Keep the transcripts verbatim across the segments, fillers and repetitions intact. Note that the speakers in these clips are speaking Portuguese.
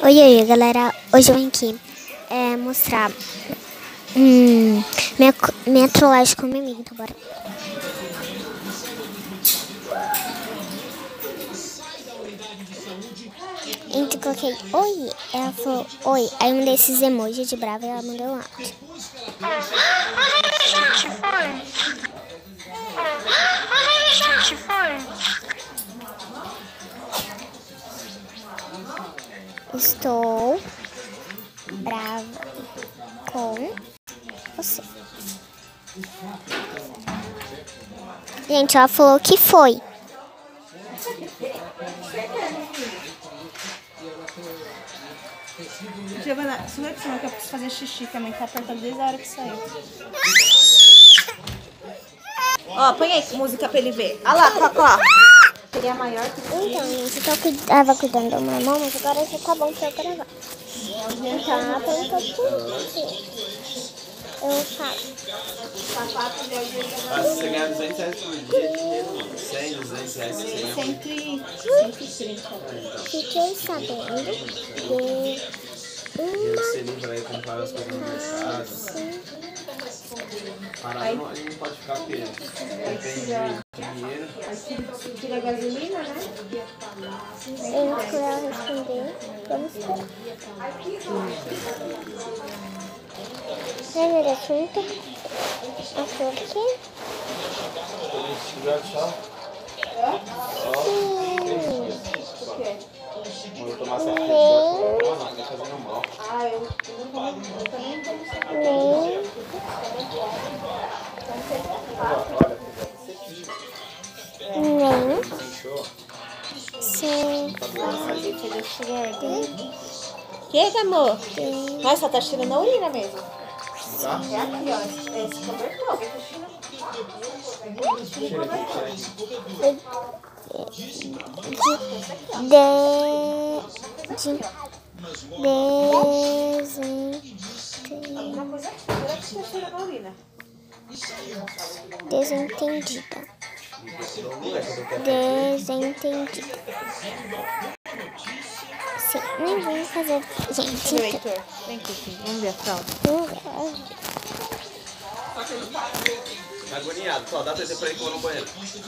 Oi, oi, galera. Hoje eu vim aqui é, mostrar hum, minha, minha trollagem com minha amiga, então bora. Então coloquei oi, ela falou oi, aí um desses emojis de brava e ela mandou um áudio. Gente, foi. Ai, gente, foi. Estou brava com você. Gente, ela falou que foi. Giovana, sua opção que eu preciso fazer xixi também, tá apertado desde a hora que saiu. Ó, põe aí música pra ele ver. Olha lá, Cocó. Seria maior que Então, gente, eu tô cuid... tava cuidando do meu irmão, mas agora já tá bom pra eu gravar. Então, perguntou tudo. Eu falo. Ah, se você ganhar duzentos reais por dia, dinheiro cem, duzentos reais você ganha. cento e trinta. Fiquei sabendo de Dinheiro você livra aí comprar as coisas no mercado. Parado não, a gente não pode ficar porque depende de dinheiro. Aí tira a gasolina, né? eu fui ela responder. Vamos esperar. Primeiro assunto. A flor aqui. Quando eu tomar certo, eu vou tomar nada, tá fazendo mal. Ah, eu não vou também como você Nem. Olha, Nem. fechou. Sim. que, amor? Nossa, tá tirando a urina mesmo. Tá? É aqui, ó. É esse cobertor. Tira aqui, tira aqui. De. De. Uma coisa é que você tira a urina. Desentendida. Desentendida. Sim, nem vou fazer. Gente, Meu Heitor, vem aqui, filho. Vamos ver a fralda. Tá agoniado, só dá T T pra ele que eu vou no banheiro.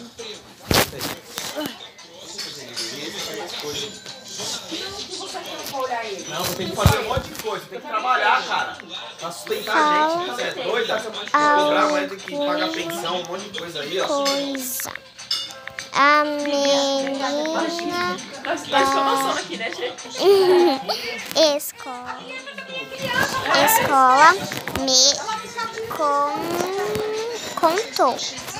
Não, você tem que fazer um monte de coisa, tem que trabalhar, cara. Pra sustentar a gente, você é doido, tá? Você pode cobrar, amanhã tem que pagar pensão, um monte de coisa aí, ó. coisa. A menina Nós dois somos aqui, né, gente? escola. Escola me con... contou.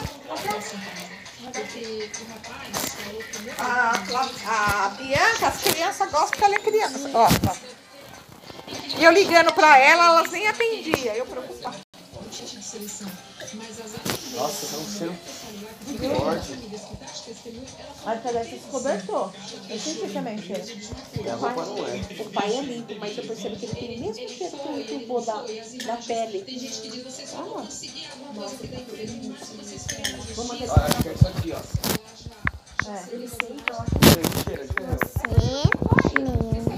A, a, a Bianca, as crianças gostam que ela é criança. Ó, ó. E eu ligando pra ela, elas nem atendiam. Eu preocupada. Nossa, tá um cheiro forte. Aí parece esse cobertor. Eu senti também o cheiro. Minha roupa não é. O pai é limpo, mas eu percebo que ele tem o mesmo cheiro que o tubo da, da pele. Ah, vamos aqui. Olha, acho que é isso aqui, ó. É. Cheiro, cheiro, cheiro. Você, menina,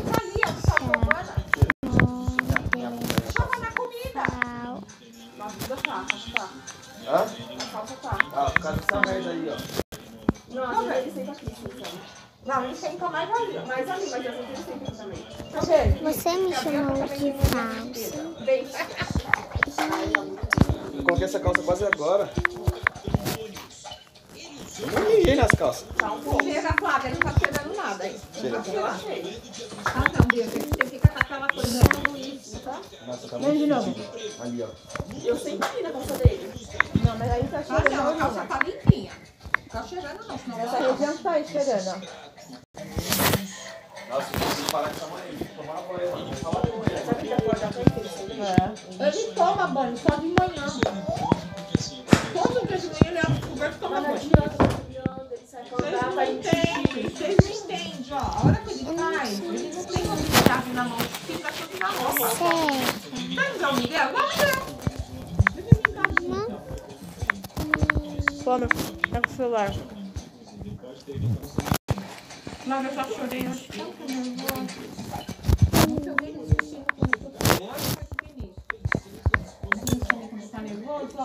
Joga na comida. tal. Na vida tá, acho que tá. Hã? Na calça tá. Ah, por causa dessa merda aí, ó. Não, ele senta aqui, então. Não, ele senta mais ali, mais ali, mas eu sei que ele senta aqui também. Tá vendo? Você me chamou de falsa. Bem. Eu coloquei essa calça quase agora. Eu não liguei nas calças. Tá um pouco. Chega, Flávia, não tá cheirando nada aí. Cheira. Eu achei. Ah, não, Bia, você fica com aquela coisa ruim, tá? Nossa, tá muito fedido. Ali, ó. Eu senti na calça dele. Não, mas aí tá cheirando. Ah, não, a calça tá limpinha. Tá cheirando não, senão essa região tá aí cheirando, ó. Nossa, eu preciso parar de tomar aí. Tomar banho. Falar com ele. Essa aqui acorda com ele. É. Ele toma banho só de manhã. Todo dia de manhã ele abre o coberto e toma banho. Vocês não entendem, vocês não entendem, ó. A hora que ele cai, ele não tem uma chave na mão, fica tudo na roupa. Certo. Vai usar o Miguel? Vai, Miguel. Toma, pega o celular. Não, eu só chorei, eu acho que eu tô nervosa.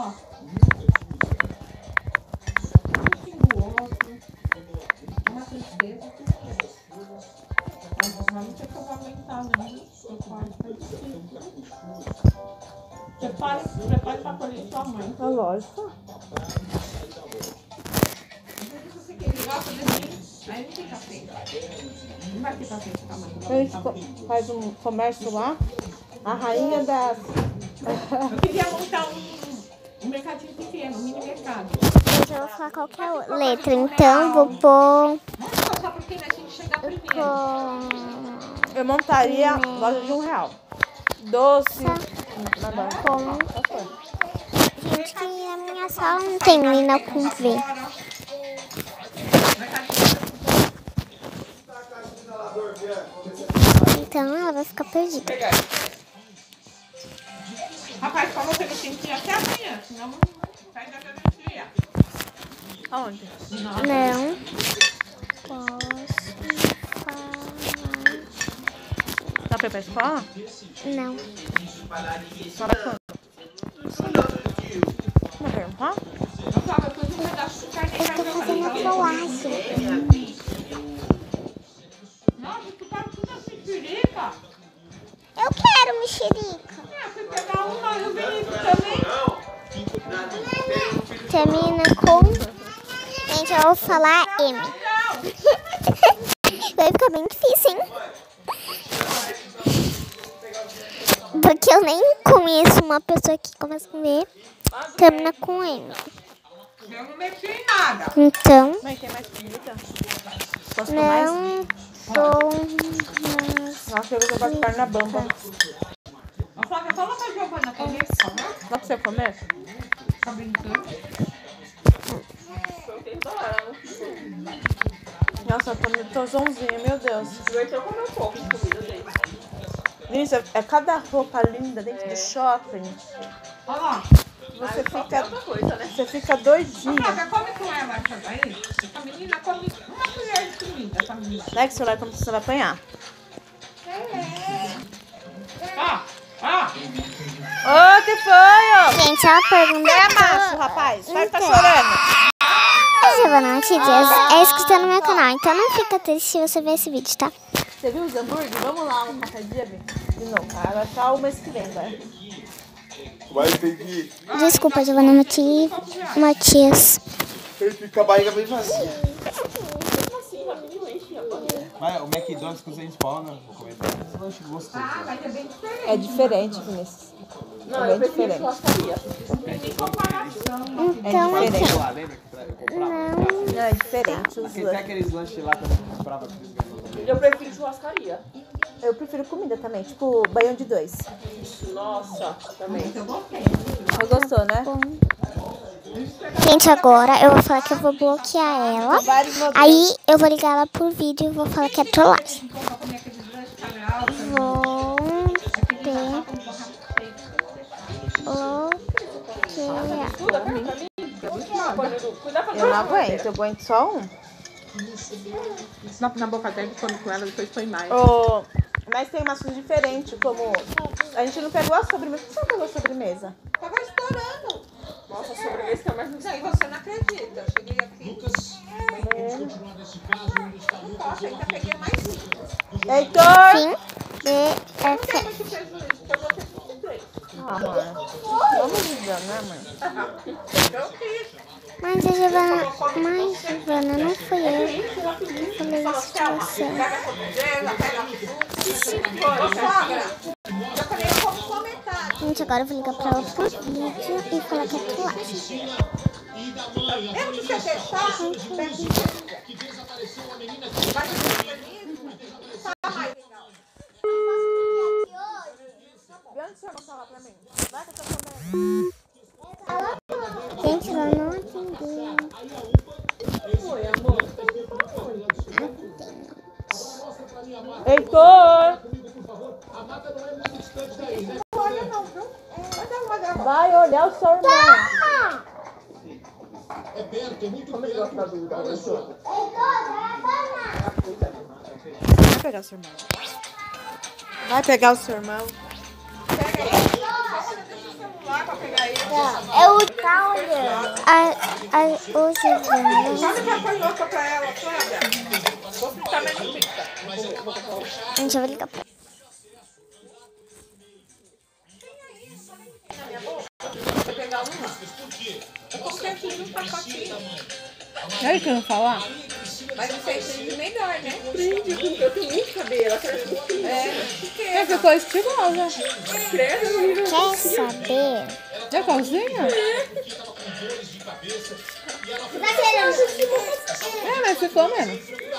ó. Um xinga o outro. Uma tristeza. Não tinha que eu vou aguentar, não. Seu quarto tá difícil. Prepare, prepare pra colher sua mãe. É lógico. Se você quer gosta desse, aí não fica feio. Não vai ficar feio com a mãe. A gente co- faz um comércio lá. A rainha das... Eu queria montar um, um mercadinho pequeno, um mini mercado. Gente, eu vou falar qualquer letra. Então, vou pôr... Não só porque a gente chegar primeiro. Com... Eu montaria loja de um real. Doce. Nada. com... Gente, que na minha sala não tem menina com V. Então ela vai ficar perdida. Rapaz, como você não tem que ir até amanhã, senão não sai da garantia. Aonde? Não posso falar. Dá pra ir pra escola? Não. Para quando? Vamos perguntar? Eu falo, eu fiz um pedaço de carne Eu tô fazendo colagem. Nossa, tu tá tudo assim, firica. Eu quero mexerica. É, fui pegar uma e o Vinícius também. Termina com... Gente, eu vou falar M. Vai ficar bem difícil, hein? Porque eu nem conheço uma pessoa que começa com V, termina com M. Eu não mexi em nada. Então, Mãe, tem mais comida? Posso tomar mais? não tô mais... Nossa, eu vou jogar carne na bamba. Ô, Flávia, fala pra Giovana comer, por favor. Dá pra você comer? Tá brincando? Nossa, eu tô, tô zonzinha, meu Deus. Eu comer um pouco de comida dele. Isso, é, é cada roupa linda dentro do shopping. Olha lá. Você Só fica, outra coisa, né? você fica Ô, doidinha. Flávia, come com ela essa daí. Essa menina come uma colher de comida, essa menina. Não é que você vai, como você vai apanhar. Ó, ó. Ô, que foi, ó? Gente, ela pergunta... É macho, rapaz. Vai que tá Então. chorando. Giovana, te diz, é inscrita no meu canal, então não fica triste se você ver esse vídeo, tá? Você viu os hambúrguer? Vamos lá, um qualquer dia, Bi? De novo. Ah, vai ficar o mês que vem, vai. Vai ter que. Desculpa, Giovana Mati... Matias. Ele fica com a barriga bem vazia. Assim, rapidinho enche a barriga. Mas o McDonald's que você spawna, vou comentar. Esse lanche gostoso. Ah, vai ser bem diferente. É diferente, Vinícius. Não, É eu bem prefiro diferente. churrascaria. Tem comparação. Então, É diferente. Lá, lembra que eu comprava? não... Não, é diferente os Aquele, tem lanches. aqueles lanches lá também que eu comprava. Eu prefiro churrascaria. Eu prefiro comida também, tipo banho de dois. Nossa, também. Eu gostei. Você gostou, né? Gente, agora eu vou falar que eu vou bloquear ela. Vários modelos. Aí eu vou ligar ela por vídeo e vou falar que é trollagem. Pra comer aqueles lanches calhau. Vou ter... bloquear. Tudo aqui pra mim. Cuidado pra Eu não aguento, eu aguento só um. Na, na boca dela, come com ela, depois põe mais. Oh, mas tem umas coisas diferentes, como... A gente não pegou a sobremesa. Por que você não pegou a sobremesa? Tava estourando. Nossa, sobremesa que é mais Não sei, você não acredita. Eu cheguei aqui. Poxa, ainda peguei mais cinco. Heitor! Sim. B, F. Muito prejuízo, porque eu vou ter que três. Ah, mano. Vamos ajudando, né, mãe? Eu fiz. Mas a Giovana... Mas, Giovana, não foi eu que falei isso pra você. Pega a sobremesa, pega a Ô, sogra, eu falei, eu como só metade. Gente, agora eu vou ligar pra ela por vídeo e falar que é trollagem. Mesmo que você deixar, pega o que vai ser feliz, tá mais legal. E onde você vai falar pra mim? Vai que eu tô comendo. Gente, ela não atendeu. Heitor! Olha não, viu? Vai dar uma gravação. Vai olhar o seu irmão. Vai pegar o seu irmão. Vai pegar o seu irmão. Pega aí. celular pra pegar ele. Eu tá olhando. A, a, o segundo. Sabe que foi louca pra ela, Flávia? Vou ficar mais no pica. Gente, eu vou ligar pra ela. Na minha boca. Vou pegar uma. Eu coloquei aqui no pacotinho. Aí que eu vou falar? Mas não sei se é melhor, né? Prende, eu tenho muito cabelo. Ela quer muito É, É, ficou estilosa. credo. Quer saber? É calcinha? É, mas ficou mesmo.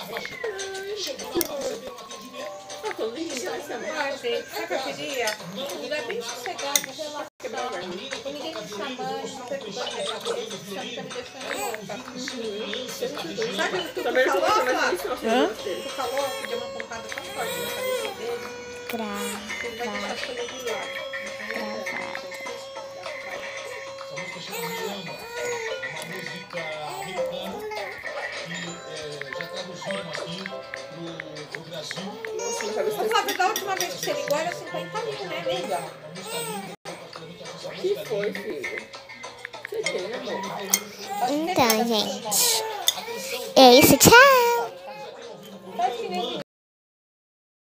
Eu tô linda, essa mãe. Ai, gente, sabe o que eu queria? Um lugar bem sossegado, relaxado. Com ninguém me chamando, não perturbando minha cabeça, que tá me deixando louca. Sabe o que tu Também não falou, tô mais Flávia? isso, não. Hã? Tu falou que deu uma pontada tão forte na cabeça dele, Gra, que ele vai deixar as coisas de lado. gravado. Ô, Flávia, da última vez que você ligou era cinquenta mil, né, amiga? O que foi, filho? Você tem, amor? Então, gente. É isso, tchau.